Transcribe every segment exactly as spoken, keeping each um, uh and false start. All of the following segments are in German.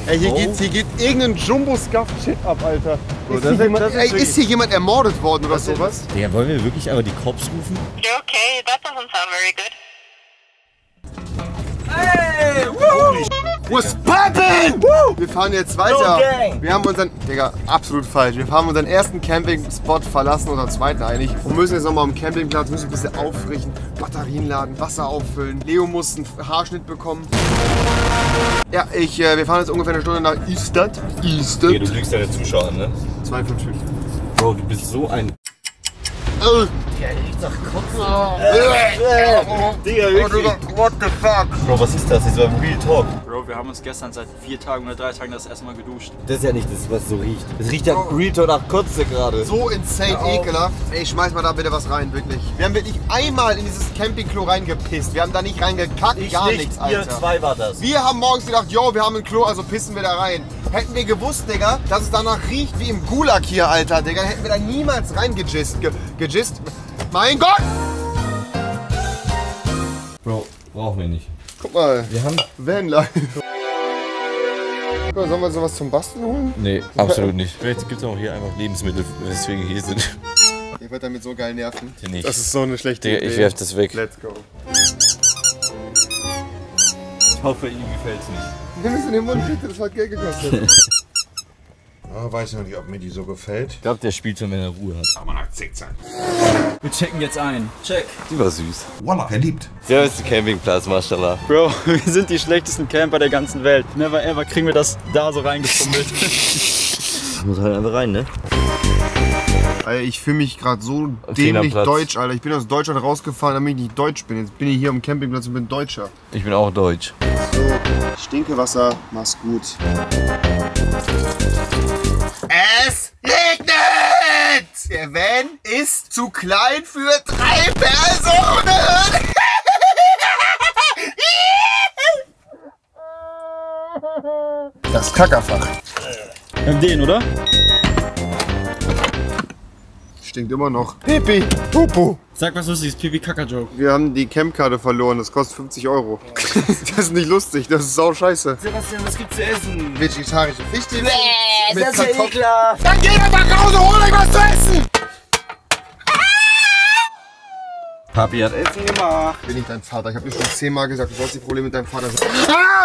Ey, hier, oh. geht, hier geht irgendein Jumbo-Scuff-Shit ab, Alter. Oh, ist, das hier jemand, das ist, ey, ist hier jemand ermordet worden oder sowas? Ja, wollen wir wirklich aber die Cops rufen? Okay, that doesn't sound very good. Hey! Woo! What's poppin'? Woo! Wir fahren jetzt weiter. No wir haben unseren, Digga, absolut falsch. Wir haben unseren ersten Campingspot verlassen, unseren zweiten eigentlich. Und müssen jetzt nochmal am Campingplatz, müssen ein bisschen aufrichten, Batterien laden, Wasser auffüllen. Leo muss einen Haarschnitt bekommen. Ja, ich, äh, wir fahren jetzt ungefähr eine Stunde nach Istad. Istad. Ja, du lügst deine Zuschauer, ne? zweiundfünfzig. Bro, du bist so ein... Äh. Digga, wirklich. What the fuck? Bro, was ist das? Das war Real Talk. Bro, wir haben uns gestern seit vier Tagen oder drei Tagen das erste Mal geduscht. Das ist ja nicht das, was so riecht. Das riecht ja Real Talk nach Kotze gerade. So insane ekelhaft. Ey, schmeiß mal da bitte was rein, wirklich. Wir haben wirklich einmal in dieses Campingklo reingepisst. Wir haben da nicht reingekackt, Ich gar nicht, nichts, ihr Alter. zwei war das. Wir haben morgens gedacht, yo, wir haben ein Klo, also pissen wir da rein. Hätten wir gewusst, Digga, dass es danach riecht wie im Gulag hier, Alter, Digga, hätten wir da niemals reingegist. Ge gegist. Mein Gott! Bro, brauchen wir nicht. Guck mal, Wir haben... Vanlife. Guck mal, sollen wir sowas zum Basteln holen? Nee, absolut nicht. Vielleicht gibt es auch hier einfach Lebensmittel, weswegen wir hier sind. Ich werde damit so geil nerven. Nicht. Das ist so eine schlechte Digga, Idee. ich werf das weg. Let's go. Ich hoffe, ihm gefällt's nicht. Nimm es in den Mund, bitte, das hat Geld gekostet. Oh, weiß noch nicht, ob mir die so gefällt. Ich glaube, der spielt schon, wenn er Ruhe hat. Aber nach sechzehn. Wir checken jetzt ein. Check. Die war süß. Wallah, er liebt. Der ist der Campingplatz, mashallah. Bro, wir sind die schlechtesten Camper der ganzen Welt. Never ever kriegen wir das da so reingefummelt. Ich muss halt einfach rein, ne? Alter, ich fühle mich gerade so dämlich Zehnerplatz. deutsch, Alter. Ich bin aus Deutschland rausgefahren, damit ich nicht deutsch bin. Jetzt bin ich hier am Campingplatz und bin Deutscher. Ich bin auch deutsch. So, Stinkewasser, mach's gut. Es regnet! Der Van ist zu klein für drei Personen! Das Kackerfach. Wir haben den, oder? Stinkt immer noch. Pipi, Pupu. Sag was lustiges, Pipi-Kaka-Joke. Wir haben die Campkarte verloren, das kostet fünfzig Euro. Das ist nicht lustig, das ist sau scheiße. Sebastian, was gibt's zu essen? Vegetarische Fichte mit das ist ja Kartoffeln. ekelhaft. Dann geht einfach nach Hause, holt euch was zu essen! Papi hat Essen gemacht. Ich bin nicht dein Vater, ich habe dir schon zehnmal gesagt, du sollst die Probleme mit deinem Vater sein. Ah,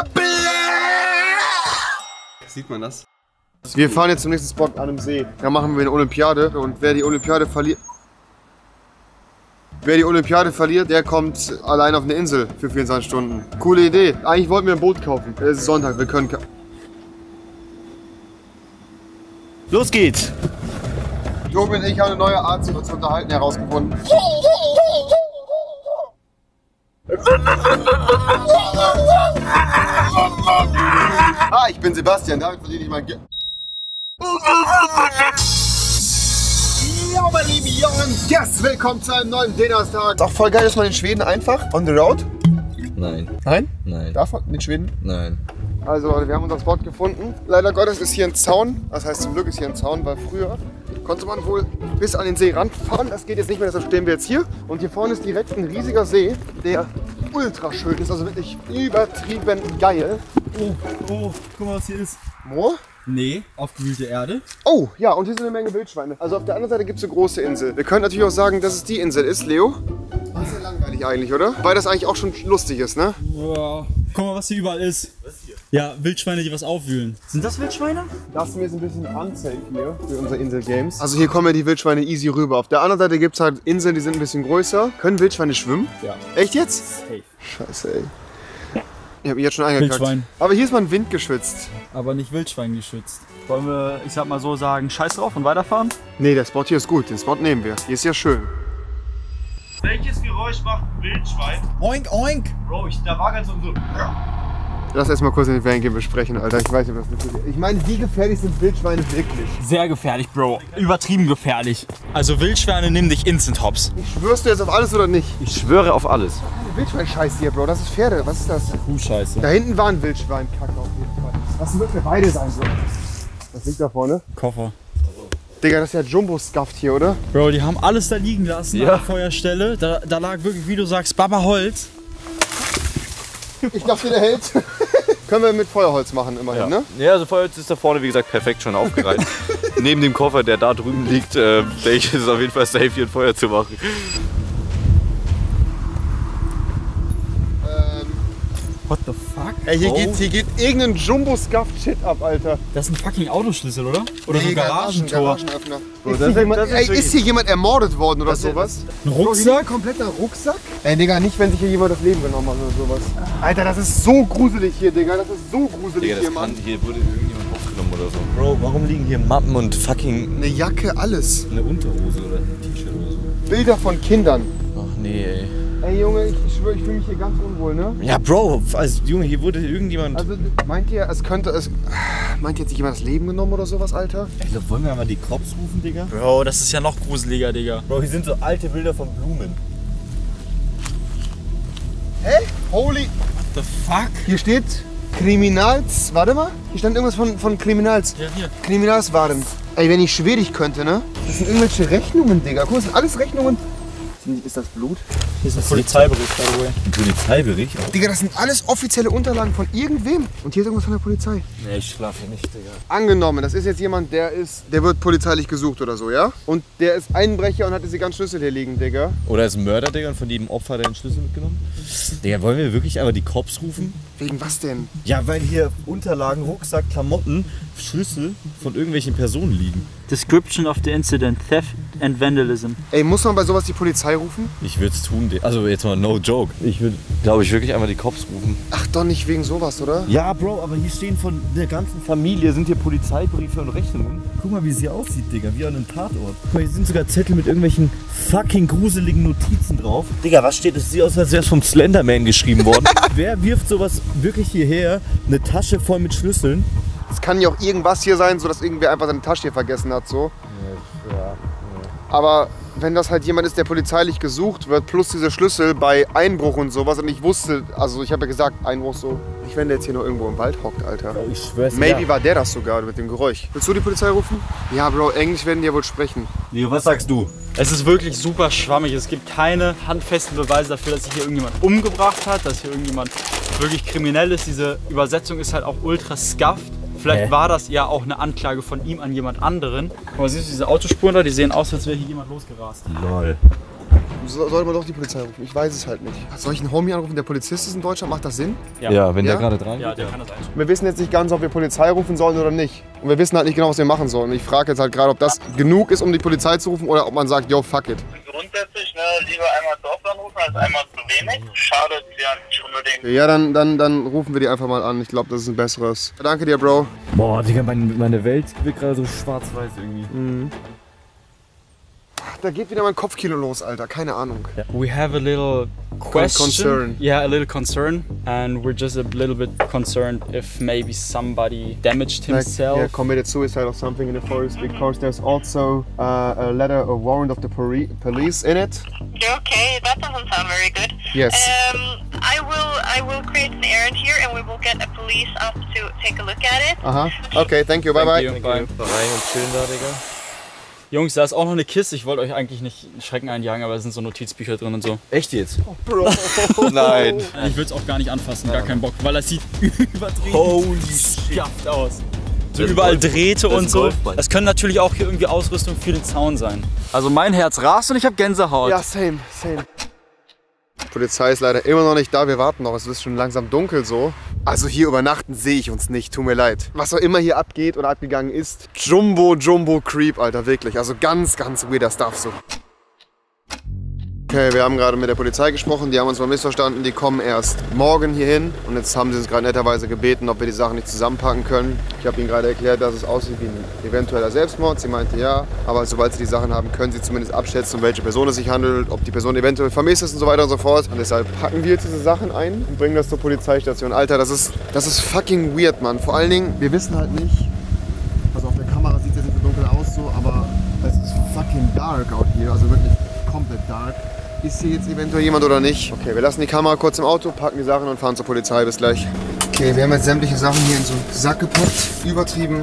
Sieht man das? wir fahren jetzt zum nächsten Spot an einem See. Da machen wir eine Olympiade und wer die Olympiade verliert... Wer die Olympiade verliert, der kommt allein auf eine Insel für vierundzwanzig Stunden. Coole Idee. Eigentlich wollten wir ein Boot kaufen. Es ist Sonntag, wir können... Los geht's! Tobi und ich haben eine neue Art, sich uns zu unterhalten, herausgefunden. Ah, ich bin Sebastian, damit verdiene ich mein Geld. Ja, meine lieben Jungen, yes, willkommen zu einem neuen Donnerstag. Ist auch voll geil, dass man in Schweden einfach on the road. Nein. Nein? Nein. Darf man in Schweden? Nein. Also Leute, wir haben unseren Spot gefunden. Leider Gottes ist hier ein Zaun. Das heißt, zum Glück ist hier ein Zaun, weil früher konnte man wohl bis an den See ranfahren. Das geht jetzt nicht mehr, deshalb stehen wir jetzt hier. Und hier vorne ist direkt ein riesiger See, der ultra schön ist. Also wirklich übertrieben geil. Oh, oh, guck mal, was hier ist. Moor? Nee, aufgewühlte Erde. Oh, ja, und hier sind eine Menge Wildschweine. Also auf der anderen Seite gibt es eine große Insel. Wir können natürlich auch sagen, dass es die Insel ist, Leo. Das ist ja langweilig eigentlich, oder? Weil das eigentlich auch schon lustig ist, ne? Wow. Guck mal, was hier überall ist. Was hier? Ja, Wildschweine, die was aufwühlen. Sind das Wildschweine? Das ist mir jetzt ein bisschen unsafe hier für unsere Insel-Games. Also hier kommen ja die Wildschweine easy rüber. Auf der anderen Seite gibt es halt Inseln, die sind ein bisschen größer. Können Wildschweine schwimmen? Ja. Echt jetzt? Safe. Scheiße, ey. Ich hab mich jetzt schon eingekackt. Wildschwein. Aber hier ist man windgeschützt. Aber nicht Wildschwein geschützt. Wollen wir, ich sag mal so sagen, scheiß drauf und weiterfahren? Nee, der Spot hier ist gut. Den Spot nehmen wir. Hier ist ja schön. Welches Geräusch macht ein Wildschwein? Oink, oink! Bro, ich, da war ganz so... Lass erstmal kurz in den Van besprechen, Alter. Ich weiß nicht, was das ist. Ich meine, wie gefährlich sind Wildschweine wirklich? Sehr gefährlich, Bro. Übertrieben gefährlich. Also Wildschweine nehmen dich instant hops. Schwörst du jetzt auf alles oder nicht? Ich schwöre auf alles. Wildschwein-Scheiß hier, Bro. Das ist Pferde. Was ist das? Kuhscheiße. Da hinten war ein Wildschwein-Kacke auf jeden Fall. Das wird für beide sein, so. Was liegt da vorne? Koffer. Digga, das ist ja Jumbo-Scuffed hier, oder? Bro, die haben alles da liegen lassen Ja. an der Feuerstelle. Da, da lag wirklich, wie du sagst, Baba Holz. Ich dachte, der hält. Können wir mit Feuerholz machen, immerhin, Ja. ne? Ja, also Feuerholz ist da vorne, wie gesagt, perfekt schon aufgereiht. Neben dem Koffer, der da drüben liegt, äh, denke ich, ist es auf jeden Fall safe, hier ein Feuer zu machen. What the fuck? Ey, hier, Bro? geht, hier geht irgendein Jumbo-Scuff-Shit ab, Alter. Das ist ein fucking Autoschlüssel, oder? Oder so Nee, ein Garagentor. Garagenöffner. Ist, das hier ist- jemand, das ist ey, ist wirklich- hier jemand ermordet worden oder sowas? Ein Bro, hier liegt Rucksack? ein kompletter Rucksack? Ey, Digga, nicht, wenn sich hier jemand das Leben genommen hat oder sowas. Alter, das ist so gruselig hier, Digga. Das ist so gruselig Digga, hier, das Mann. kann, hier wurde irgendjemand aufgenommen oder so. Bro, warum liegen hier Mappen und fucking Eine Jacke, alles. eine Unterhose oder ein T-Shirt oder so? Bilder von Kindern. Ach nee, ey. Ey, Junge, ich, ich schwöre, ich fühle mich hier ganz unwohl, ne? Ja, Bro, also Junge, hier wurde irgendjemand... Also, meint ihr, es könnte es... Meint ihr, hat sich jemand das Leben genommen oder sowas, Alter? Ich glaub, wollen wir mal die Cops rufen, Digga? Bro, das ist ja noch gruseliger, Digga. Bro, hier sind so alte Bilder von Blumen. Hä? Holy... What the fuck? Hier steht Kriminals... Warte mal. Hier stand irgendwas von, von Kriminals... Ja, hier. Kriminalswaren. Ey, wenn ich Schwedisch könnte, ne? Das sind irgendwelche Rechnungen, Digga. Guck mal, das sind alles Rechnungen. Ist das Blut? Hier ist ein Polizeibericht, by the way. Ein Polizeibericht? Digga, das sind alles offizielle Unterlagen von irgendwem. Und hier ist irgendwas von der Polizei. Nee, ich schlafe hier nicht, Digga. Angenommen, das ist jetzt jemand, der ist, der wird polizeilich gesucht oder so, ja? Und der ist Einbrecher und hat diese ganzen Schlüssel hier liegen, Digga. Oder ist ein Mörder, Digga, und von jedem Opfer hat er den Schlüssel mitgenommen? Digga, wollen wir wirklich aber die Cops rufen? Wegen was denn? Ja, weil hier Unterlagen, Rucksack, Klamotten, Schlüssel von irgendwelchen Personen liegen. Description of the incident, Theft and Vandalism. Ey, muss man bei sowas die Polizei rufen? Ich würde es tun, Digga. Also jetzt mal no joke. Ich würde, glaube ich, wirklich einmal die Cops rufen. Ach doch, nicht wegen sowas, oder? Ja, Bro, aber hier stehen von der ganzen Familie, sind hier Polizeibriefe und Rechnungen. Guck mal, wie es hier aussieht, Digga, wie an einem Tatort. Guck mal, hier sind sogar Zettel mit irgendwelchen fucking gruseligen Notizen drauf. Digga, was steht? Das sieht aus, als wäre es vom Slenderman geschrieben worden. Wer wirft sowas wirklich hierher? Eine Tasche voll mit Schlüsseln? Es kann ja auch irgendwas hier sein, so dass irgendwer einfach seine Tasche hier vergessen hat, so. Ja. Aber wenn das halt jemand ist, der polizeilich gesucht wird, plus diese Schlüssel bei Einbruch und sowas und ich wusste, also ich habe ja gesagt, Einbruch so, nicht wenn der jetzt hier noch irgendwo im Wald hockt, Alter. Ich schwör's dir. Maybe war der das sogar mit dem Geräusch. Willst du die Polizei rufen? Ja, Bro, Englisch werden die ja wohl sprechen. Leo, was sagst du? Es ist wirklich super schwammig. Es gibt keine handfesten Beweise dafür, dass sich hier irgendjemand umgebracht hat, dass hier irgendjemand wirklich kriminell ist. Diese Übersetzung ist halt auch ultra scuffed. Vielleicht Hä? war das ja auch eine Anklage von ihm an jemand anderen. Aber siehst du diese Autospuren da? Die sehen aus, als wäre hier jemand losgerast. Lol. So, sollte man doch die Polizei rufen? Ich weiß es halt nicht. Soll ich einen Homie anrufen, der Polizist ist in Deutschland? Macht das Sinn? Ja. Ja, wenn Ja? der gerade dran Ja, geht. der kann das eigentlich. Wir wissen jetzt nicht ganz, ob wir Polizei rufen sollen oder nicht. Und wir wissen halt nicht genau, was wir machen sollen. Und ich frage jetzt halt gerade, ob das genug ist, um die Polizei zu rufen oder ob man sagt, yo, fuck it. Grundsätzlich ne, lieber einmal zu oft anrufen als einmal zu wenig. Schadet ja nicht unbedingt. Ja, dann, dann, dann rufen wir die einfach mal an. Ich glaube, das ist ein besseres. Danke dir, Bro. Boah, Digga, meine, meine Welt wird gerade so schwarz-weiß irgendwie. Da geht wieder mein Kopfkino los, Alter. Keine Ahnung. We have a little question. concern. Yeah, a little concern. And we're just a little bit concerned if maybe somebody damaged Like, himself. yeah, committed suicide or something in the forest because there's also uh, a letter, a warrant of the poli- police in it. Okay, that doesn't sound very good. Yes. Um, I will I will create an errand here and we will get a police up to take a look at it. Aha. Okay, thank you. Bye bye. Thank you. Bye. Rein und chillen da, Digga. Jungs, da ist auch noch eine Kiste. Ich wollte euch eigentlich nicht Schrecken einjagen, aber da sind so Notizbücher drin und so. Echt jetzt? Bro. Nein. Ich würde es auch gar nicht anfassen, gar keinen Bock, weil das sieht übertrieben Holy scuffed aus. So Das ist überall Golf- Drähte das ist und ein so. Golfball. Das können natürlich auch hier irgendwie Ausrüstung für den Zaun sein. Also mein Herz rast und ich habe Gänsehaut. Ja, same, same. Die Polizei ist leider immer noch nicht da, wir warten noch, es ist schon langsam dunkel so. Also hier übernachten sehe ich uns nicht, tut mir leid. Was auch immer hier abgeht oder abgegangen ist, Jumbo, Jumbo Creep, Alter, wirklich. Also ganz, ganz weirder Stuff so. Okay, wir haben gerade mit der Polizei gesprochen, die haben uns mal missverstanden, die kommen erst morgen hier hin und jetzt haben sie uns gerade netterweise gebeten, ob wir die Sachen nicht zusammenpacken können. Ich habe ihnen gerade erklärt, dass es aussieht wie ein eventueller Selbstmord. Sie meinte ja, aber sobald sie die Sachen haben, können sie zumindest abschätzen, um welche Person es sich handelt, ob die Person eventuell vermisst ist und so weiter und so fort. Und deshalb packen wir jetzt diese Sachen ein und bringen das zur Polizeistation. Alter, das ist, das ist fucking weird, Mann. Vor allen Dingen, wir wissen halt nicht, also auf der Kamera sieht es jetzt nicht so dunkel aus, so, aber es ist fucking dark out hier, also wirklich komplett dark. Ist hier jetzt eventuell jemand oder nicht? Okay, wir lassen die Kamera kurz im Auto, packen die Sachen und fahren zur Polizei. Bis gleich. Okay, wir haben jetzt sämtliche Sachen hier in so einen Sack gepackt. Übertrieben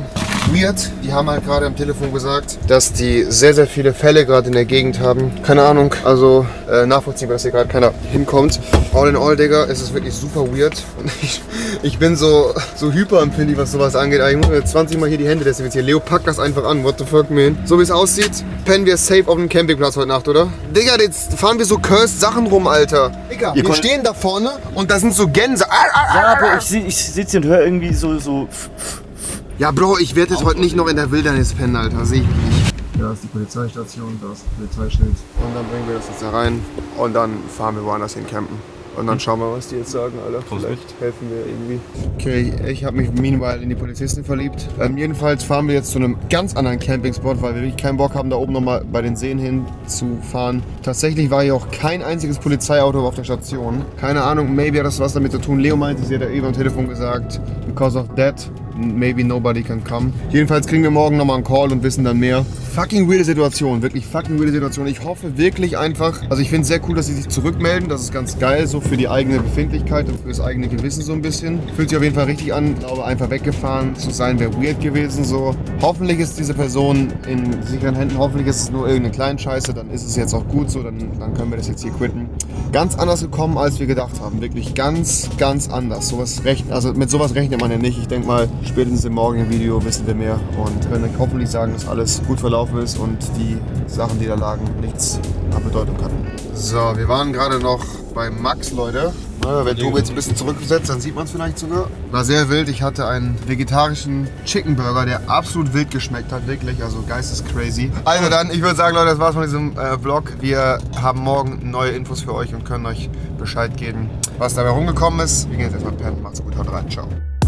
weird. Die haben halt gerade am Telefon gesagt, dass die sehr, sehr viele Fälle gerade in der Gegend haben. Keine Ahnung, also äh, nachvollziehbar, dass hier gerade keiner hinkommt. All in all, Digga, ist es wirklich super weird. Und ich, ich bin so, so hyperempfindlich, was sowas angeht. Ich muss mir zwanzig Mal hier die Hände desinfizieren. Leo, pack das einfach an. What the fuck, man? So wie es aussieht, pennen wir safe auf dem Campingplatz heute Nacht, oder? Digga, jetzt fahren wir so cursed Sachen rum, Alter. Digga, wir stehen da vorne und da sind so Gänse. Ah, ah, ah, Ja, aber ich, ich sitze und höre irgendwie so, so. Ja, Bro, ich werde jetzt heute nicht noch in der Wildernis pennen, Alter. Sehe ich nicht. Da ist die Polizeistation, da ist das Polizeischild. Und dann bringen wir das jetzt da rein und dann fahren wir woanders hin campen. Und dann schauen wir, was die jetzt sagen, Alter. Vielleicht helfen wir irgendwie. Okay, ich habe mich meanwhile in die Polizistin verliebt. Ähm, jedenfalls fahren wir jetzt zu einem ganz anderen Campingspot, weil wir wirklich keinen Bock haben, da oben nochmal bei den Seen hin zu fahren. Tatsächlich war hier auch kein einziges Polizeiauto auf der Station. Keine Ahnung, maybe hat das was damit zu tun. Leo meinte, sie hat ja eben am Telefon gesagt, because of that, maybe nobody can come. Jedenfalls kriegen wir morgen nochmal einen Call und wissen dann mehr. Fucking weirde Situation, wirklich fucking weirde Situation. Ich hoffe wirklich einfach, also ich finde es sehr cool, dass sie sich zurückmelden. Das ist ganz geil, so für die eigene Befindlichkeit und für das eigene Gewissen so ein bisschen. Fühlt sich auf jeden Fall richtig an. Ich glaube, einfach weggefahren zu sein wäre weird gewesen. So. Hoffentlich ist diese Person in sicheren Händen. Hoffentlich ist es nur irgendeine Kleinscheiße. Dann ist es jetzt auch gut so. Dann, dann können wir das jetzt hier quitten. Ganz anders gekommen, als wir gedacht haben. Wirklich ganz, ganz anders. Sowas rechnen, also mit sowas rechnet man ja nicht. Ich denke mal, spätestens im morgigen Video wissen wir mehr und können hoffentlich sagen, dass alles gut verlaufen ist und die Sachen, die da lagen, nichts an Bedeutung hatten. So, wir waren gerade noch bei Max, Leute. Ja, wenn Tobi jetzt ein bisschen zurückgesetzt, dann sieht man es vielleicht sogar. War sehr wild. Ich hatte einen vegetarischen Chicken Burger, der absolut wild geschmeckt hat, wirklich. Also geistescrazy. Also dann, ich würde sagen, Leute, das war's von diesem äh, Vlog. Wir haben morgen neue Infos für euch und können euch Bescheid geben, was dabei rumgekommen ist. Wir gehen jetzt erstmal pennen. Macht's gut, haut rein, ciao.